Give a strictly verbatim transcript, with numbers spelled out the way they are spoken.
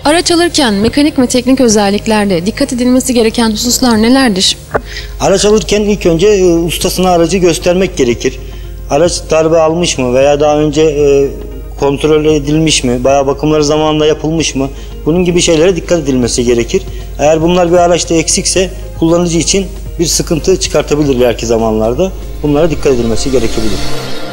Araç alırken mekanik ve teknik özelliklerde dikkat edilmesi gereken hususlar nelerdir? Araç alırken ilk önce e, ustasına aracı göstermek gerekir. Araç darbe almış mı veya daha önce e, kontrol edilmiş mi, bayağı bakımları zamanında yapılmış mı? Bunun gibi şeylere dikkat edilmesi gerekir. Eğer bunlar bir araçta eksikse kullanıcı için bir sıkıntı çıkartabilir ileriki zamanlarda. Bunlara dikkat edilmesi gerekebilir.